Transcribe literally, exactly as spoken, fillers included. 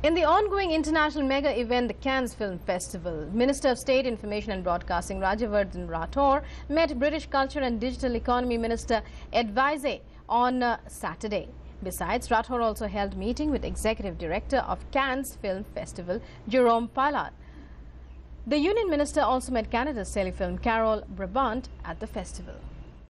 In the ongoing international mega event, the Cannes Film Festival, Minister of State Information and Broadcasting Rajyavardhan Rathore met British Culture and Digital Economy Minister Advise on uh, Saturday. Besides, Rathore also held meeting with Executive Director of Cannes Film Festival, Jerome Pallard. The Union Minister also met Canada's telefilm Carol Brabant at the festival.